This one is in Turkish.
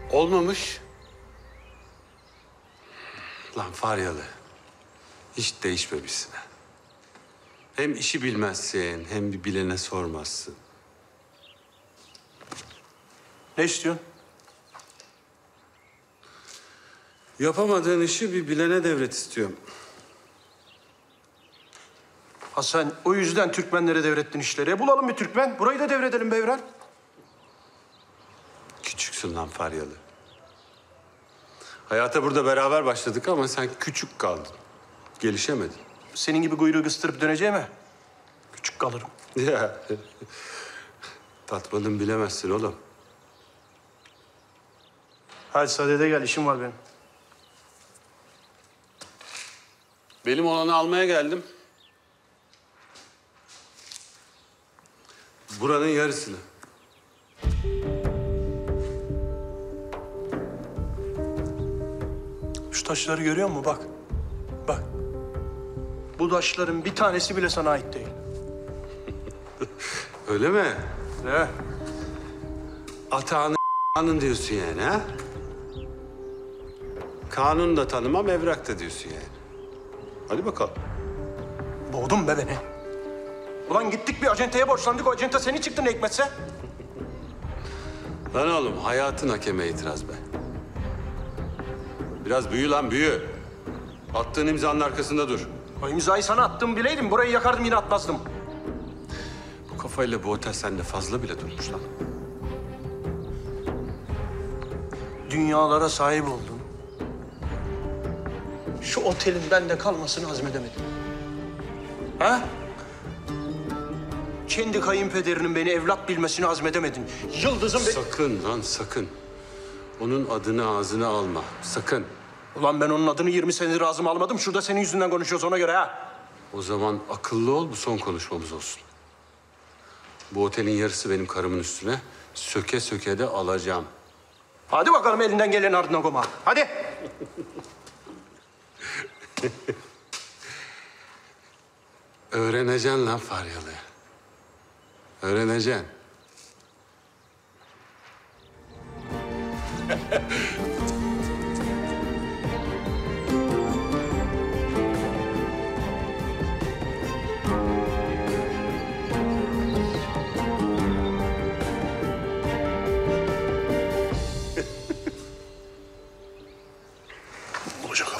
Olmamış. Lan Faryalı. Hiç değişmemişsin ha. Hem işi bilmezsin, hem bir bilene sormazsın. Ne istiyorsun? Yapamadığın işi bir bilene devret istiyorum. Ha sen o yüzden Türkmenlere devrettin işleri. Bulalım bir Türkmen. Burayı da devredelim be Evren. Küçüksün lan Faryalı. Hayata burada beraber başladık ama sen küçük kaldın. Gelişemedin. Senin gibi kuyruğu kıstırıp döneceğime küçük kalırım. Ya. Tatmadın bilemezsin oğlum. Hadi sadede gel, işim var benim. Benim olanı almaya geldim. Buranın yarısını. Şu taşları görüyor musun? Bak. Bak. Bu taşların bir tanesi bile sana ait değil. Öyle mi? Ne? Atağını diyorsun yani ha? Kanun da tanımam, evrak da diyorsun yani. Hadi bakalım. Boğdun be beni. Ulan gittik bir acenteye borçlandık. O acente seni çıktı ne hikmetse. Lan oğlum, hayatın hakeme itiraz be. Biraz büyü lan, büyü. Attığın imzanın arkasında dur. O imzayı sana attım bileydim. Burayı yakardım yine atmazdım. Bu kafayla bu otel sende fazla bile durmuş lan. Dünyalara sahip oldum. Şu otelin bende kalmasını hazmedemedim. Ha? Kendi kayınpederinin beni evlat bilmesini hazmedemedin. Yıldız'ın beni... Sakın lan, sakın. Onun adını ağzına alma, sakın. Ulan ben onun adını 20 senedir ağzıma almadım. Şurada senin yüzünden konuşuyoruz ona göre ha. O zaman akıllı ol, bu son konuşmamız olsun. Bu otelin yarısı benim karımın üstüne. Söke söke de alacağım. Hadi bakalım elinden gelen ardına koma. Hadi. Öğreneceksin lan Faryalı. Öğreneceksin. Olacak